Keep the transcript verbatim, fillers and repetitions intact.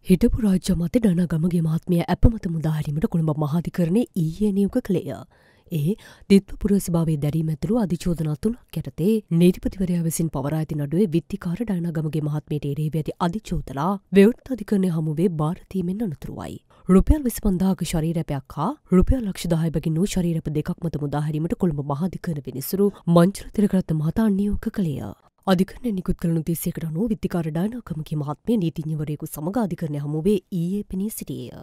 හිටපු රාජ්‍ය අමාත්‍ය ඩනා ගමගේ මහත්මිය ඇපමත මුදා හැරීමට කොළඹ මහාධිකරණයේ ඊයේ නියෝග කළේය. ඒ දිත්ව පුරවැසිභාවයේ දැරීම ඇතුළු අධිචෝදනා තුනක් යටතේ නීතිපතිවරයා විසින් පවරා ඇති නඩුවේ විත්තිකාර ඩනා ගමගේ මහත්මියට එරෙහිව ඇති අධිචෝදනා විවෘත අධිකරණය හමුවේ බාර දීමෙන් අනතුරුවයි. රුපියල් විසි පන්දාහක ශරීරපයක් හා රුපියල් ලක්ෂ දහය බැගින් වූ ශරීරප දෙකක් මත මුදා හැරීමට කොළඹ මහාධිකරණ විනිසුරු මංජුල තිලකරත්න මහතා නියෝග කළේය. අධිකරණය නිකුත් කළ නොතීසයකට අනුව විත්තිකාර ඩානා ගමගේ මහත්මිය නීතිඥවරයෙකු සමග අධිකරණය හමුවේ ඊයේ පෙනී සිටියේය.